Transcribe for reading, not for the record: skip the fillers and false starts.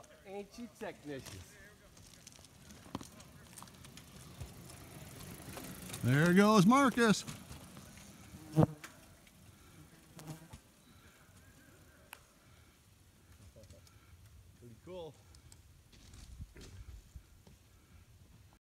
Ain't you technicians? There goes Marcus. Pretty cool.